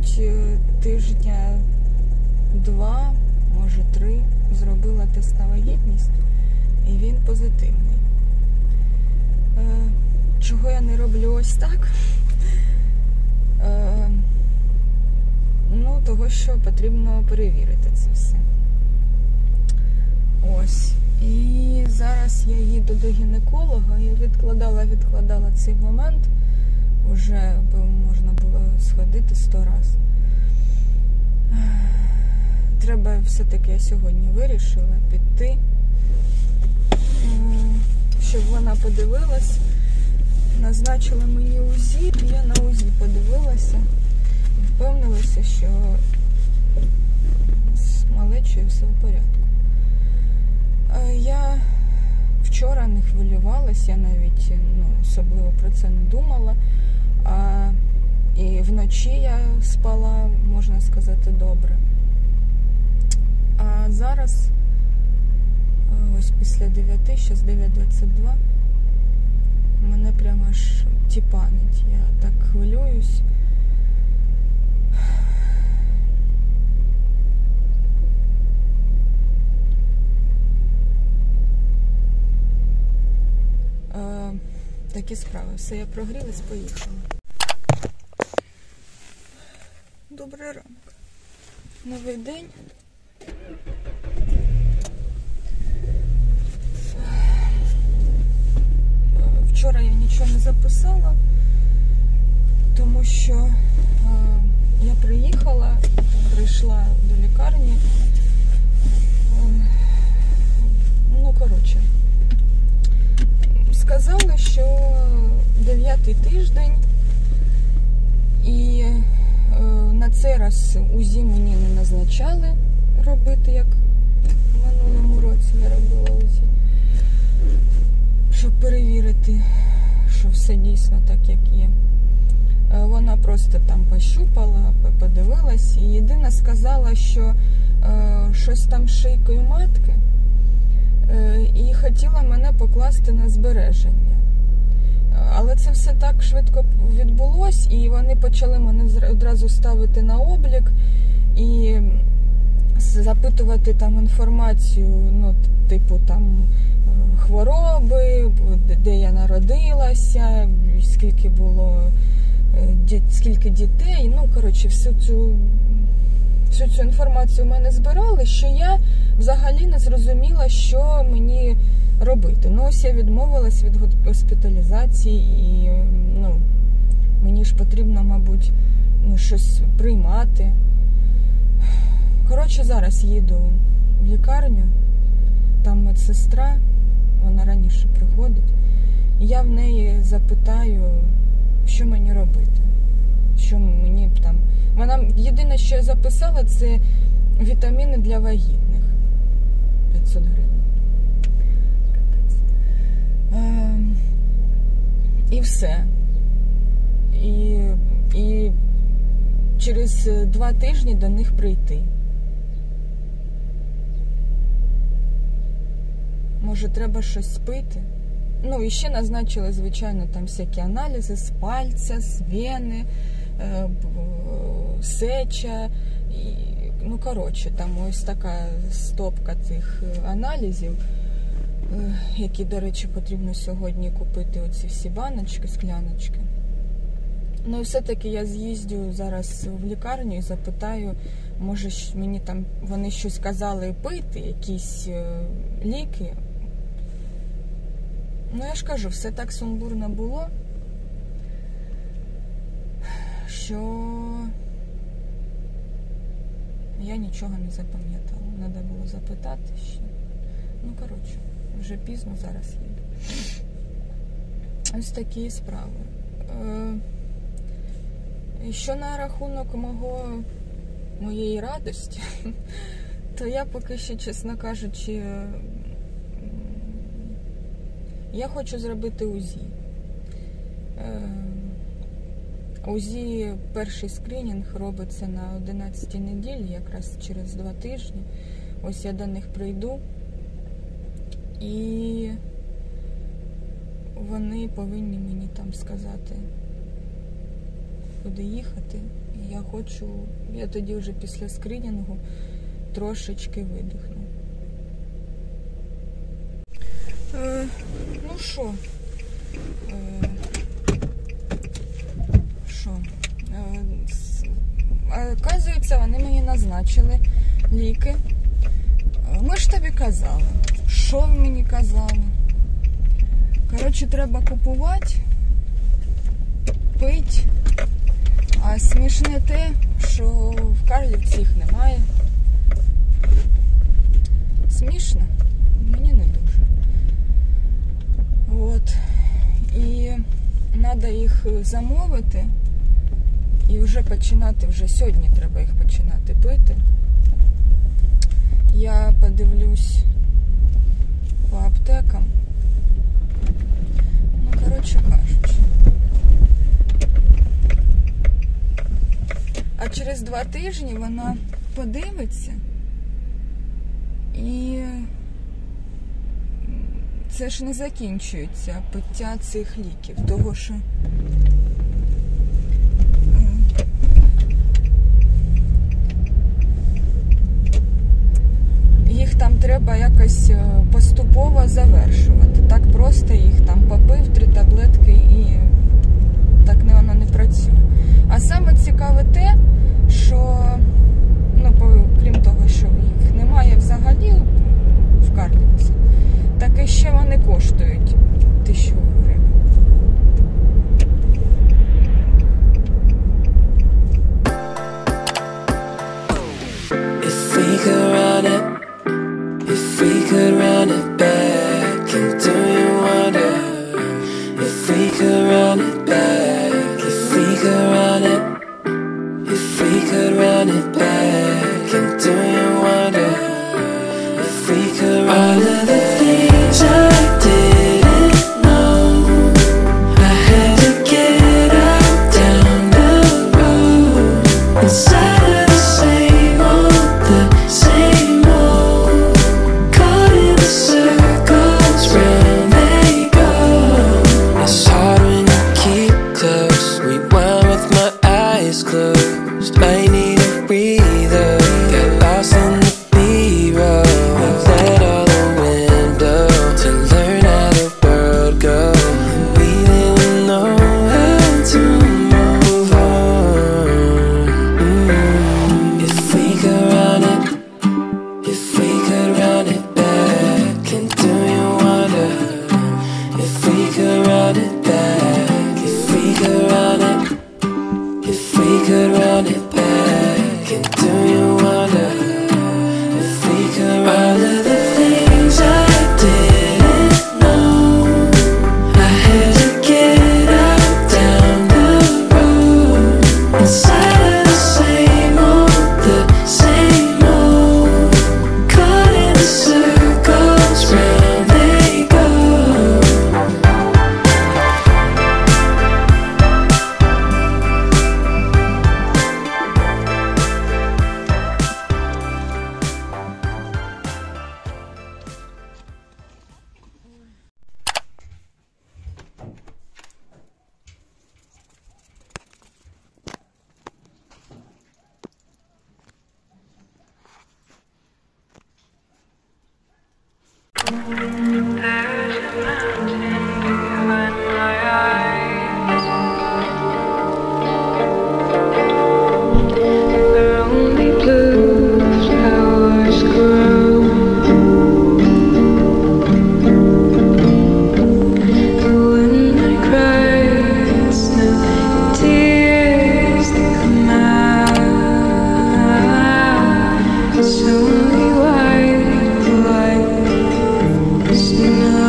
мабуть, тижня 2, може 3 зробила тест на вагітність, і він позитивний. Чого я не роблю ось так? Того, що потрібно перевірити це все. Ось. І зараз я їду до гінеколога. Я відкладала цей момент. Уже можна було сходити 100 разів. Треба все-таки, я сьогодні вирішила піти, щоб вона подивилась. Назначила мені УЗІ, я на УЗІ подивилася. Впевнилася, що з малечою все в порядку. Я вчора не хвилювалася, я навіть особливо про це не думала. І вночі я спала, можна сказати, добре. А зараз, ось після 9, зараз 9:22, мене прямо аж тіпанить. Я так хвилююсь. Такі справи. Все, я прогрілась, поїхала. Добрий ранок. Новий день. Вчора я нічого не записала, тому що я прийшла до лікарні. Сказали, що 9-й тиждень, і на цей раз УЗІ мені не назначали робити, як в минулому році я робила УЗІ, щоб перевірити, що все дійсно так, як є. Вона просто там пощупала, подивилась, і єдине сказала, що щось там з шийкою матки, і хотіла мене покласти на збереження. Але це все так швидко відбулось, і вони почали мене одразу ставити на облік і запитувати там інформацію, типу там хвороби, де я народилася, скільки дітей. Всю цю інформацію в мене збирали, що я взагалі не зрозуміла, що мені робити. Ось я відмовилась від госпіталізації, і мені ж потрібно, мабуть, щось приймати. Зараз їду в лікарню, там медсестра, вона раніше приходить, і я в неї запитаю, що мені робити. Що мені там... Вона єдине, що я записала, це вітаміни для вагітних. 500 гривень. І все. І через 2 тижні до них прийти. Може, треба щось спити? І ще назначили, звичайно, там всякі аналізи з пальця, з вени, сеча. Там ось така стопка цих аналізів, які, до речі, потрібно сьогодні купити, оці всі баночки, скляночки. І все-таки я з'їздю зараз в лікарню і запитаю, може мені там, вони щось казали пити, якісь ліки. Я ж кажу, все так сумбурно було, що я нічого не запам'ятала. Треба було запитати ще. Вже пізно зараз їду. Ось такі справи. Що на рахунок моєї радості, то я поки що, чесно кажучи, я хочу зробити УЗІ. УЗІ, перший скринінг робиться на 11-й неділі, якраз через 2 тижні. Ось я до них прийду, і вони повинні мені там сказати, куди їхати Я тоді вже після скринінгу трошечки видихну. Ну що? Оказується, вони мені назначили ліки. Ми ж тобі казали. Що ви мені казали? Коротше, треба купувати, пити. А смішне те, що в Карлівці їх немає. Смішно? Мені не дуже. От. І треба їх замовити. І вже починати, вже сьогодні треба їх починати пити. Я подивлюсь по аптекам. Ну, коротше кажучи. А через 2 тижні вона подивиться. І це ж не закінчується пиття цих ліків. Того, що їх там треба якось поступово завершувати. Так просто їх там попив 3 таблетки і так воно не працює. А саме цікаве те, що, ну, крім того, що їх немає взагалі в Карлівці, так і ще вони коштують 1000 гривень. Could run it back, and do you wonder if we could run it back, if we could run it, if we could run it back, and do you wonder if we could run all of the things I didn't know, I had to get out down the road, inside of the same old, circles round they go. It's hard when you keep close. Rewind with my eyes closed. Might need a breather. Get lost in the B-roll. Let all the wind blow to learn how the world goes. We didn't know how to move on. If we could run it, if we could run it back, and do you wonder if we could run it back, if we could run it, if we could run it back, and do you wonder if we could run all of the things I didn't know, I had to get out down the road, inside of the same old, caught in the circles round they go. So we white, white,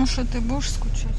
що ти будеш скучати.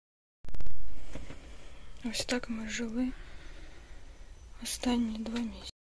Ось так ми жили останні 2 місяці.